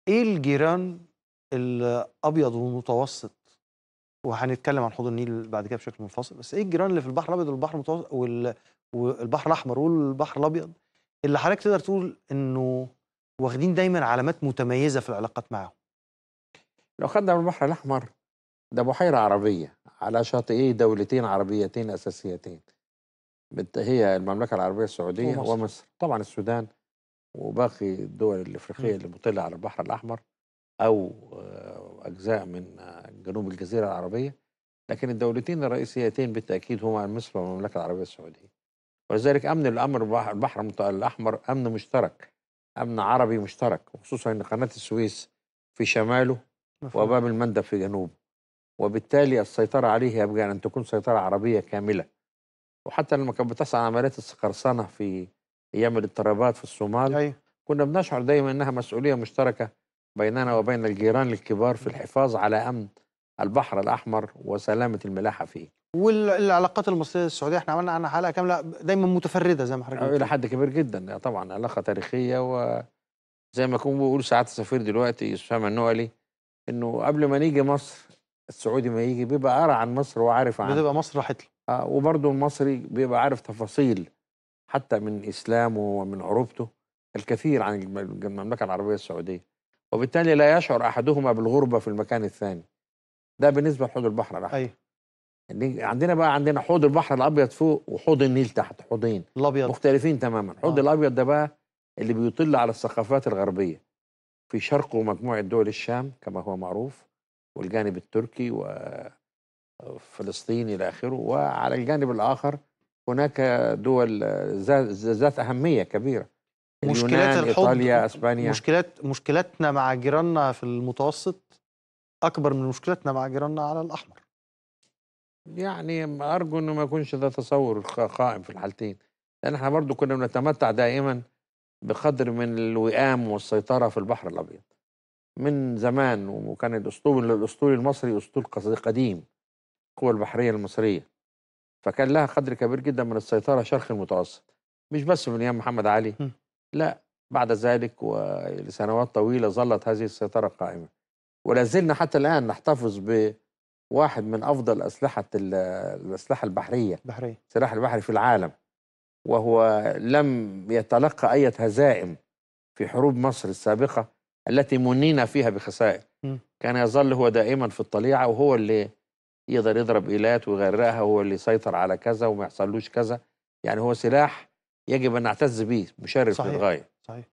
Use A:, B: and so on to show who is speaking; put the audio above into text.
A: إيه الجيران الأبيض والمتوسط، وهنتكلم عن حوض النيل بعد كده بشكل منفصل، بس إيه الجيران اللي في البحر الأبيض والبحر المتوسط والبحر الأحمر والبحر الأبيض اللي حضرتك تقدر تقول إنه واخدين دايمًا علامات متميزة في العلاقات معاهم؟
B: لو خدنا من البحر الأحمر، ده بحيرة عربية على شاطئي دولتين عربيتين أساسيتين، هي المملكة العربية السعودية
A: ومصر.
B: ومصر. طبعا السودان وباقي الدول
A: إمم.
B: الأفريقية اللي مطلة على البحر الأحمر، أو أجزاء من جنوب الجزيرة العربية. لكن الدولتين الرئيسيتين بالتأكيد هما مصر والمملكة العربية السعودية. ولذلك أمن الأمر البحر الأحمر أمن مشترك، أمن عربي مشترك، وخصوصا أن قناة السويس في شماله
A: مفهوم.
B: وباب المندب في جنوبه، وبالتالي السيطرة عليه يبقى أن تكون سيطرة عربية كاملة. وحتى لما كانت بتحصل عمليات القرصنة في أيام الاضطرابات في الصومال،
A: أيوه.
B: كنا بنشعر دايما أنها مسؤولية مشتركة بيننا
A: إمم.
B: وبين الجيران الكبار في
A: إمم.
B: الحفاظ على أمن البحر الأحمر وسلامة الملاحة فيه.
A: العلاقات المصرية السعودية إحنا عملنا عنها حلقة كاملة دايمًا متفردة زي ما حضرتك
B: إلى
A: بتقول.
B: حد كبير جدا طبعا علاقة تاريخية، وزي ما يكون بيقول سعادة السفير دلوقتي أسامة النوألي إنه قبل ما نيجي مصر، السعودي ما يجي بيبقى قرا عن مصر وعارف عنها.
A: بتبقى مصر راحت له.
B: وبرضه المصري بيبقى عارف تفاصيل حتى من إسلامه ومن عروبته الكثير عن المملكة العربية السعودية، وبالتالي لا يشعر أحدهما بالغربة في المكان الثاني. ده بالنسبة لحوض البحر الأحمر.
A: أيوه.
B: عندنا حوض البحر الأبيض فوق وحوض النيل تحت، حوضين
A: الأبيض.
B: مختلفين تماما. الحوض
A: آه.
B: الأبيض ده بقى اللي بيطل على الثقافات الغربية، في شرقه مجموعة دول الشام كما هو معروف، والجانب التركي وفلسطين إلى آخره، وعلى الجانب الآخر هناك دول ذات أهمية كبيرة،
A: مشكلات
B: اليونان،
A: الحوض
B: إيطاليا، إسبانيا.
A: مشكلاتنا مع جيراننا في المتوسط أكبر من مشكلاتنا مع جيراننا على الأحمر.
B: يعني أرجو إنه ما يكونش ده تصور قائم في الحالتين، لأن إحنا برضو كنا بنتمتع دائما بقدر من الوئام والسيطرة في البحر الأبيض من زمان. وكان الأسطول المصري أسطول قديم، القوة البحرية المصرية، فكان لها قدر كبير جدا من السيطرة شرق المتوسط، مش بس من أيام محمد علي،
A: إمم.
B: لا، بعد ذلك ولسنوات طويلة ظلت هذه السيطرة قائمة. ولا زلنا حتى الآن نحتفظ بواحد من أفضل الأسلحة البحرية،
A: بحرية.
B: السلاح البحري في العالم، وهو لم يتلقى أي هزائم في حروب مصر السابقة التي منينا فيها بخسائر.
A: إمم.
B: كان يظل هو دائما في الطليعة، وهو اللي يقدر يضرب إيلات ويغرقها، وهو اللي يسيطر على كذا وما يحصلوش كذا. يعني هو سلاح يجب أن نعتز به، مشرف
A: صحيح.
B: للغاية.